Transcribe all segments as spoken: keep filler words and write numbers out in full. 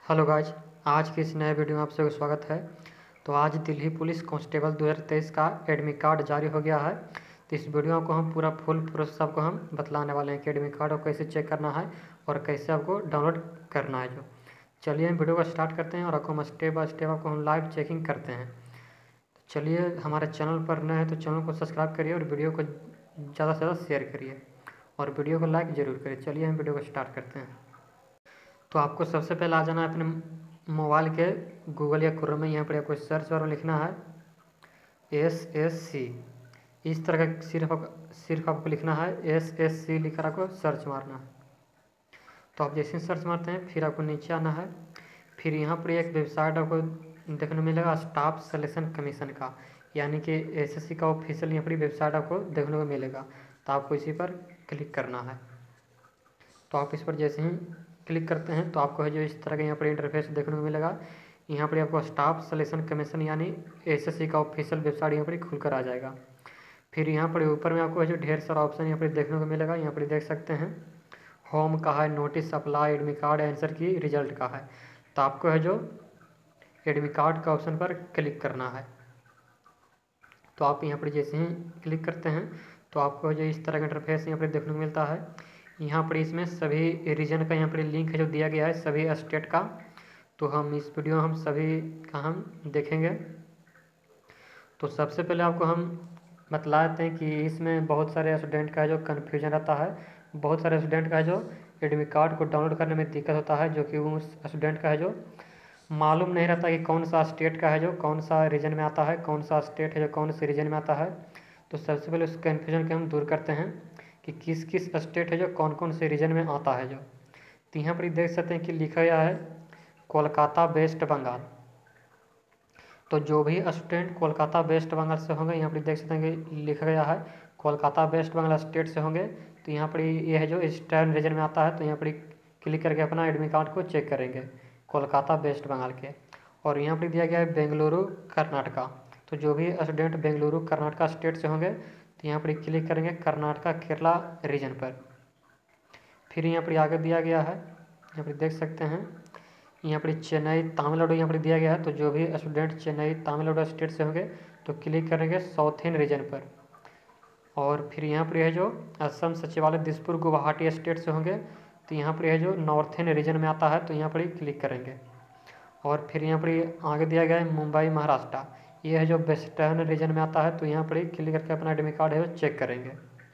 Hello guys, आज के इस नए वीडियो में आप सबका स्वागत है। तो आज दिल्ली पुलिस कांस्टेबल दो हज़ार तेईस का एडमिट कार्ड जारी हो गया है। तो इस वीडियो को हम पूरा फुल प्रोसेस आपको हम बतलाने वाले हैं कि एडमिट कार्ड को कैसे चेक करना है और कैसे आपको डाउनलोड करना है। जो चलिए हम वीडियो को स्टार्ट करते हैं और आपको हम स्टेप बाय स्टेप आपको हम लाइव चेकिंग करते हैं। तो चलिए, हमारे चैनल पर नए हैं तो चैनल को सब्सक्राइब करिए और वीडियो को ज़्यादा से ज़्यादा शेयर करिए और वीडियो को लाइक ज़रूर करिए। चलिए हम वीडियो को स्टार्ट करते हैं। तो आपको सबसे पहले आ जाना है अपने मोबाइल के गूगल या क्रोम में। यहाँ पर आपको सर्च बार में लिखना है एस एस सी। इस तरह का सिर्फ आप, सिर्फ आपको लिखना है एस एस सी लिखकर आपको सर्च मारना है। तो आप जैसे सर्च मारते हैं फिर आपको नीचे आना है। फिर यहाँ पर एक वेबसाइट आपको देखने को मिलेगा स्टाफ सिलेक्शन कमीशन का, यानी कि एस एस सी का ऑफिशियल यहाँ पर वेबसाइट आपको देखने को मिलेगा। तो आपको इसी पर क्लिक करना है। तो आप इस पर जैसे ही क्लिक करते हैं तो आपको है जो इस तरह का यहाँ पर इंटरफेस देखने को मिलेगा। यहाँ पर आपको स्टाफ सिलेक्शन कमीशन यानी एसएससी का ऑफिशियल वेबसाइट यहाँ पर खुल कर आ जाएगा। फिर यहाँ पर ऊपर में आपको है जो ढेर सारा ऑप्शन यहाँ पर देखने को मिलेगा। यहाँ पर देख सकते हैं होम का है, notice, apply, admit card, answer key, result का है। तो आपको है जो एडमिट कार्ड का ऑप्शन पर क्लिक करना है। तो आप यहाँ पर जैसे ही क्लिक करते हैं तो आपको जो इस तरह का इंटरफेस यहाँ पर देखने को मिलता है। यहाँ पर इसमें सभी रीजन का यहाँ पर लिंक है जो दिया गया है, सभी स्टेट का। तो हम इस वीडियो हम सभी का हम देखेंगे। तो सबसे पहले आपको हम बतला देते हैं कि इसमें बहुत सारे स्टूडेंट का है जो कन्फ्यूजन रहता है। बहुत सारे स्टूडेंट का है जो एडमिट कार्ड को डाउनलोड करने में दिक्कत होता है, जो कि उस स्टूडेंट का है जो मालूम नहीं रहता कि कौन सा स्टेट का है जो कौन सा रीजन में आता है, कौन सा स्टेट है जो कौन से रीजन में आता है। तो सबसे पहले उस कन्फ्यूजन को हम दूर करते हैं कि किस किस स्टेट है जो कौन कौन से रीजन में आता है। जो तो यहाँ पर देख सकते हैं कि लिखा गया है कोलकाता वेस्ट बंगाल। तो जो भी स्टूडेंट कोलकाता वेस्ट बंगाल से होंगे, यहाँ पर देख सकते हैं कि लिखा गया है कोलकाता वेस्ट बंगाल स्टेट से होंगे, तो यहाँ पर ये है जो ईस्टर्न रीजन में आता है। तो यहाँ पर क्लिक करके अपना एडमिट कार्ड को चेक करेंगे कोलकाता वेस्ट बंगाल के। और यहाँ पर दिया गया है बेंगलुरु कर्नाटका। तो जो भी स्टूडेंट बेंगलुरु कर्नाटका स्टेट से होंगे तो यहाँ पर क्लिक करेंगे कर्नाटका केरला रीजन पर। फिर यहाँ पर आगे दिया गया है, यहाँ पर देख सकते हैं यहाँ पर चेन्नई तमिलनाडु यहाँ पर दिया गया है। तो जो भी स्टूडेंट चेन्नई तमिलनाडु स्टेट से होंगे तो क्लिक करेंगे साउथ इन रीजन पर। और फिर यहाँ पर है जो असम सचिवालय दिसपुर गुवाहाटी स्टेट से होंगे तो यहाँ पर है जो नॉर्थ इन रीजन में आता है, तो यहाँ पर क्लिक करेंगे। और फिर यहाँ पर आगे दिया गया है मुंबई महाराष्ट्र, ये है जो वेस्टर्न रीजन में आता है। तो यहाँ पर क्लिक करके अपना एडमिट कार्ड है वो चेक करेंगे।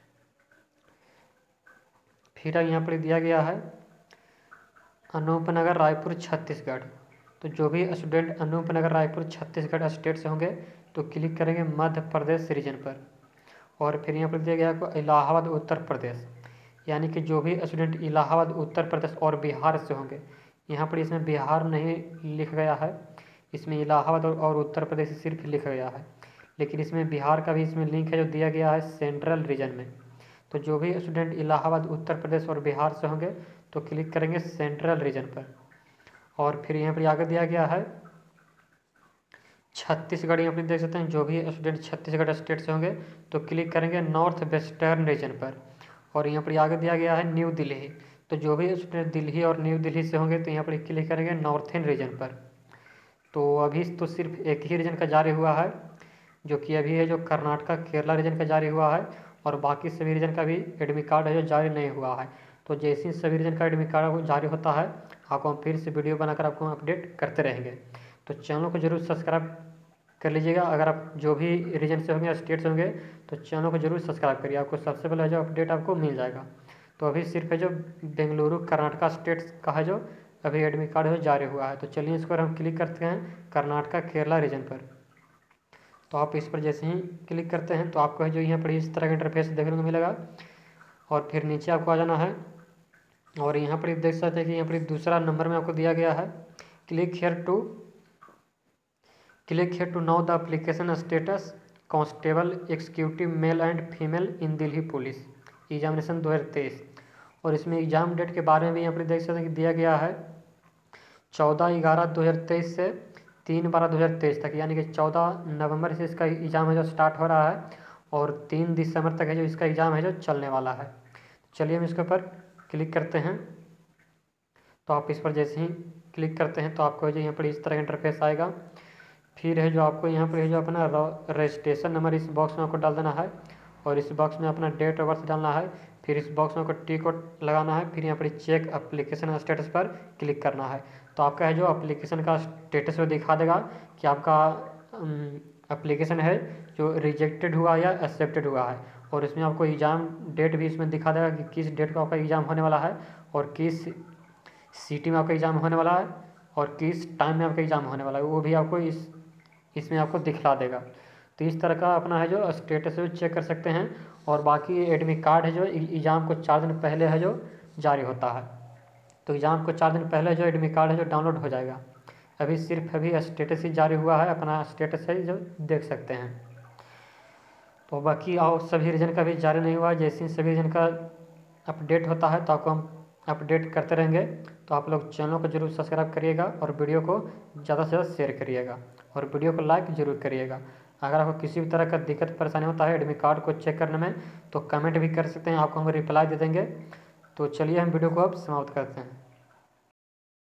फिर यहाँ पर दिया गया है अनूपनगर रायपुर छत्तीसगढ़। तो जो भी स्टूडेंट अनूपनगर रायपुर छत्तीसगढ़ स्टेट से होंगे तो क्लिक करेंगे मध्य प्रदेश रीजन पर। और फिर यहाँ पर दिया गया है इलाहाबाद उत्तर प्रदेश, यानी कि जो भी स्टूडेंट इलाहाबाद उत्तर प्रदेश और बिहार से होंगे, यहाँ पर इसमें बिहार नहीं लिखा गया है, इसमें इलाहाबाद और उत्तर प्रदेश सिर्फ लिखा गया है। लेकिन इसमें बिहार का भी इसमें लिंक है जो दिया गया है सेंट्रल रीजन में। तो जो भी स्टूडेंट इलाहाबाद उत्तर प्रदेश और बिहार से होंगे तो क्लिक करेंगे सेंट्रल रीजन पर। और फिर यहाँ पर आगे दिया गया है छत्तीसगढ़, यहाँ पर देख सकते हैं जो भी स्टूडेंट छत्तीसगढ़ स्टेट से होंगे तो क्लिक करेंगे नॉर्थ वेस्टर्न रीजन पर। और यहाँ पर आगे दिया गया है न्यू दिल्ली। तो जो भी स्टूडेंट दिल्ली और न्यू दिल्ली से होंगे तो यहाँ पर क्लिक करेंगे नॉर्थ इन रीजन पर। तो अभी तो सिर्फ एक ही रीजन का जारी हुआ है, जो कि अभी है जो कर्नाटका केरला रीजन का जारी हुआ है, और बाकी सभी रीजन का भी एडमिट कार्ड है जो जारी नहीं हुआ है। तो जैसे ही सभी रीजन का एडमिट कार्ड जारी होता है आपको हम फिर से वीडियो बनाकर आपको अपडेट करते रहेंगे। तो चैनल को जरूर सब्सक्राइब कर लीजिएगा। अगर आप जो भी रीजन से होंगे या स्टेट से होंगे तो चैनल को जरूर सब्सक्राइब करिए, आपको सबसे पहले जो अपडेट आपको मिल जाएगा। तो अभी सिर्फ है जो बेंगलुरु कर्नाटका स्टेट का है जो अभी एडमिट कार्ड है जारी हुआ है। तो चलिए इस पर हम क्लिक करते हैं कर्नाटका केरला रीजन पर। तो आप इस पर जैसे ही क्लिक करते हैं तो आपको है जो यहाँ पर इस तरह का इंटरफेस देखने को मिलेगा। और फिर नीचे आपको आ जाना है और यहाँ पर देख सकते हैं कि यहाँ पर दूसरा नंबर में आपको दिया गया है click here to click here to know the application status constable executive male and female in Delhi police examination दो हज़ार तेईस। और इसमें एग्ज़ाम डेट के बारे में भी यहाँ पर देख सकते हैं कि दिया गया है चौदह ग्यारह दो हज़ार तेईस से तीन बारह दो हज़ार तेईस तक, यानी कि चौदह नवंबर से इसका एग्ज़ाम है जो स्टार्ट हो रहा है और तीन दिसंबर तक है जो इसका एग्ज़ाम है जो चलने वाला है। चलिए हम इसके ऊपर क्लिक करते हैं। तो आप इस पर जैसे ही क्लिक करते हैं तो आपको जो यहाँ पर इस तरह का इंटरफेस आएगा। फिर है जो आपको यहाँ पर जो अपना रजिस्ट्रेशन नंबर इस बॉक्स में आपको डाल देना है और इस बॉक्स में अपना डेट ऑफ बर्थ डालना है। फिर इस बॉक्स में आपको टिक लगाना है। फिर यहाँ पर चेक एप्लीकेशन स्टेटस पर क्लिक करना है। तो आपका है जो एप्लीकेशन का स्टेटस वो दिखा देगा कि आपका एप्लीकेशन है जो रिजेक्टेड हुआ या एक्सेप्टेड हुआ है। और इसमें आपको एग्ज़ाम डेट भी इसमें दिखा देगा कि किस डेट को आपका एग्ज़ाम होने वाला है और किस सिटी में आपका एग्ज़ाम होने वाला है और किस टाइम में आपका एग्ज़ाम होने वाला है, वो भी आपको इस इसमें आपको दिखला देगा। तो इस तरह का अपना है जो स्टेटस है चेक कर सकते हैं। और बाकी एडमिट कार्ड है जो एग्ज़ाम को चार दिन पहले है जो जारी होता है। तो एग्ज़ाम को चार दिन पहले जो एडमिट कार्ड है जो डाउनलोड हो जाएगा। अभी सिर्फ अभी स्टेटस ही जारी हुआ है, अपना स्टेटस है जो देख सकते हैं। तो बाकी और सभी रीजन का भी जारी नहीं हुआ है। जैसे ही सभी रीजन का अपडेट होता है तो आपको हम अपडेट करते रहेंगे। तो आप लोग चैनल को जरूर सब्सक्राइब करिएगा और वीडियो को ज़्यादा से ज़्यादा शेयर करिएगा और वीडियो को लाइक जरूर करिएगा। अगर आपको किसी भी तरह का दिक्कत परेशानी होता है एडमिट कार्ड को चेक करने में तो कमेंट भी कर सकते हैं, आपको हम रिप्लाई दे देंगे। तो चलिए हम वीडियो को अब समाप्त करते हैं।